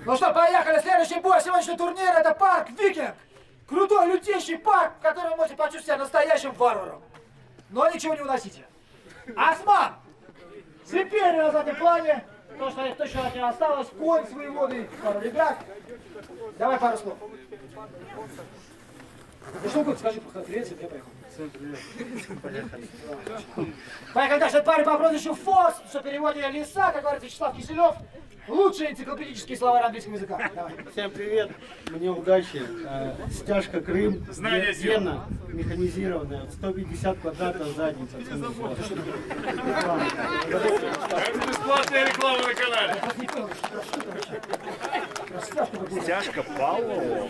Ну что, поехали, следующий бой. Сегодняшний турнир — это парк Викинг. Крутой, лютейший парк, в котором вы можете почувствовать себя настоящим варваром. Но ничего не уносите. Осман! Теперь на заднем плане. То, что точно от него осталось. Конь свои воды, пару ребят. Давай пару слов. Ну что, Гуд, скажи, привет, я поехал. Всем привет. Поехали. Поехали дальше. Это парень по прозвищу Фокс, что в переводе лиса, как говорит Вячеслав Киселев. Лучшие энциклопедические слова английского языка. Давай. Всем привет, мне удачи. Стяжка Крым, Вена, механизированная, 150 квадратов задница. Бесплатная реклама на канале. Стяжка Павлова.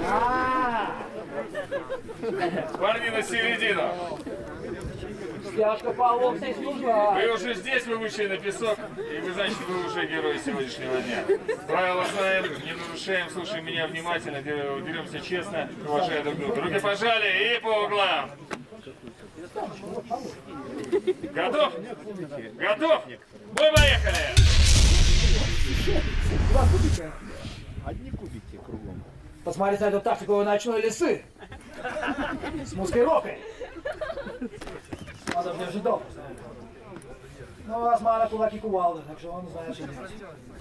Парни на середину. Стяжка Павлова, здесь нужна. Вы уже здесь, вы вышли на песок, и вы, значит, вы уже герой сегодняшнего дня. Правила знаем, не нарушаем, слушаем меня внимательно, деремся честно, уважая друг друга. Руки пожали и по углам. Готов? Готов? Мы поехали! Одни кубики кругом. Посмотрите на эту тактику ночной лисы. С маскировкой. Он даже не ожидал. Ну, у Османа кулаки кувалды, так что он знает, что делать.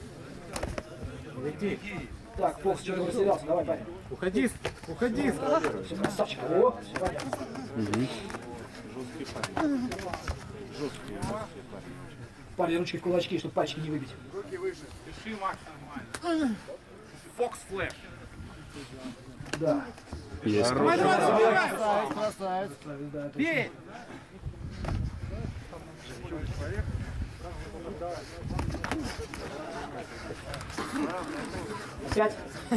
Лети. Так, Фокс что-то растерялся, давай, парень. Уходи, уходи. Красавчик. О, все понятно. Жесткий парень. Жесткий парень. Парни, ручки в кулачки, чтобы пальчики не выбить. Руки выше. Пиши, Макс, нормально. Фокс флэш. Да. Есть. Красавец. Бей! Сядь.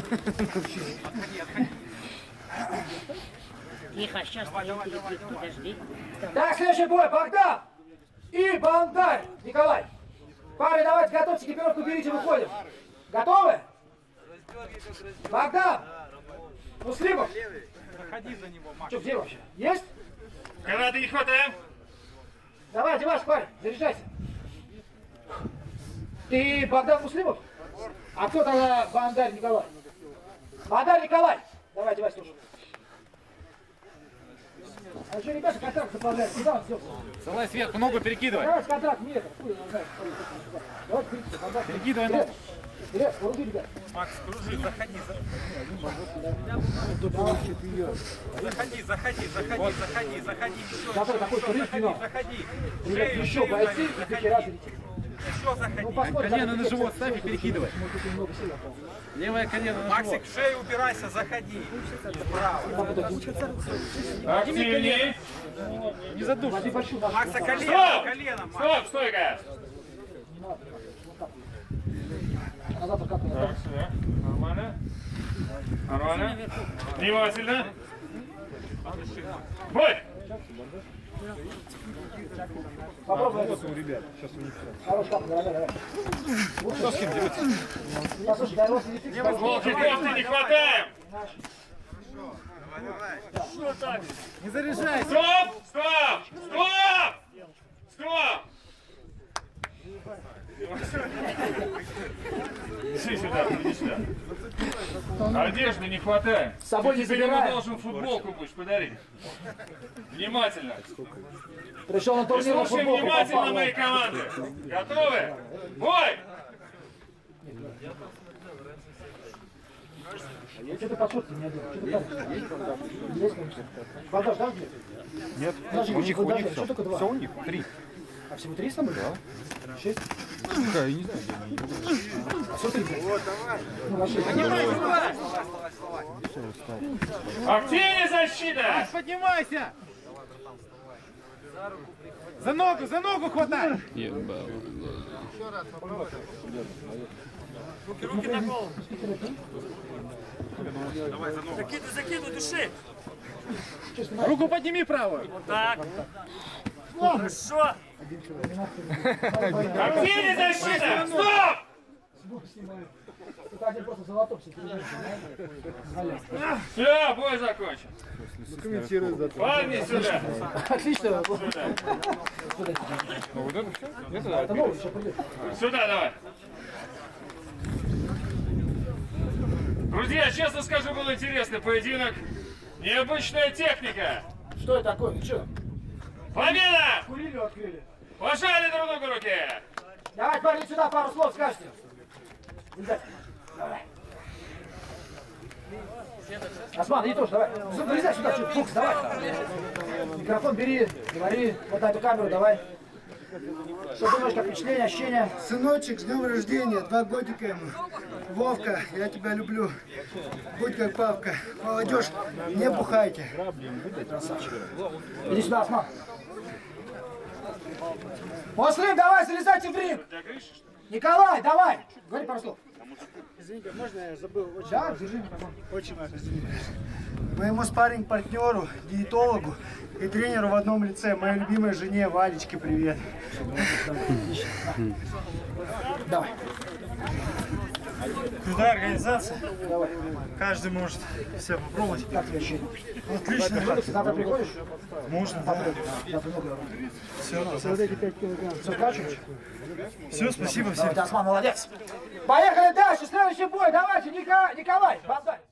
Тихо, сейчас подожди. Так, следующий бой. Богдан и Бандарь. Николай. Парни, давайте готовьте экипировку, берите, выходим. Готовы? Богдан. Муслимов. Проходи за него, Макс. Что, где вообще? Есть? Канаты не хватаем. Давай, одевайся, парень, заряжайся. Ты Богдан Муслимов? А кто тогда Бандарь Николай? Бандарь Николай! Давай, одевайся, слушай. А еще ребята контракт заполняют. Куда он сделал? Залазь сверху, ногу перекидывай. Давай, контракт, нет. Давай, Перекидывай ногу. Вперед, поруби, ребят. Макс, кружи, заходи. Заходи. Завтра такой турнир не надо. Заходи. Ребят, еще бойцы и таки раз идите. Еще заходи. Ну, посмотрим, Колено на как живот это ставь и перекидывай. Может быть, немного сил осталось. Левое колено на живот. Максик, в шею упирайся, заходи. Справа. Активнее. Не задушь. Макса, колено, Макс. Стоп, стойка. Назад покатывай. Так, сюда. Нормально. Нормально. Внимательно. Бой! Попробуй это. Ребят, сейчас у них все. Хорош, капа, давай. Кто с кем дерется? Послушай, дай его сидеть. Волчий кофты не хватаем! Не заряжайся. Стоп! Стоп! Стоп! Стоп! Иди сюда, иди сюда. Одежды не хватает. С собой не Теперь ему забираем. должен футболку будешь подарить. Внимательно. Пришел на турнир, на Слушай футболку внимательно попал. мои команды. Готовы? Бой! Что ты подшутки не одел? Что ты так? Есть, конечно. Богдан, да, где? Нет, Подожди, у них подожди, все. что только два? Все у них, 3. А всего 3 с тобой? Да. 6? Я не знаю, где они. А что 3? Вот, давай. Ну, вообще. Активнее защита! Поднимайся! За ногу хватай! Руки на голову. Закидывай, души. Руку подними правую! Так. Хорошо. Активнее защита! Стоп! Это один просто золотой все Все, бой закончен. Комментируй за Парни сюда. Отлично. Вот это все? Это новый, еще придет. Сюда давай. Друзья, честно скажу, был интересный поединок. Необычная техника. Что это такое? Ну что? Победа! Курили, открыли. Пожали друг другу руки. Давай, парни, сюда пару слов скажете. Давай. Осман, иди тоже, давай. Залезай сюда, чуть, фукс, давай. Микрофон бери, говори, вот на эту камеру, давай. Что думаешь, как впечатление, ощущения? Сыночек, с днем рождения, 2 годика ему. Вовка, я тебя люблю. Будь как папка. Молодежь, не бухайте. Иди сюда, Осман. Муслим, давай, залезайте в ринг. Николай, давай. Говори пару слов. Извините, можно я забыл? Очень, Да, держи микрофон. очень важно. Моему спарринг-партнеру, диетологу и тренеру в одном лице, моей любимой жене Валечке, привет. Давай. Крутая организация. Каждый может все попробовать. Как тебе ощущение? Отлично. Завтра приходишь? Можно, да. Завтра много. Все, Все, качаешь? все, спасибо всем. Осман, молодец. Поехали дальше, следующий бой. Давайте, Николай, Богдан.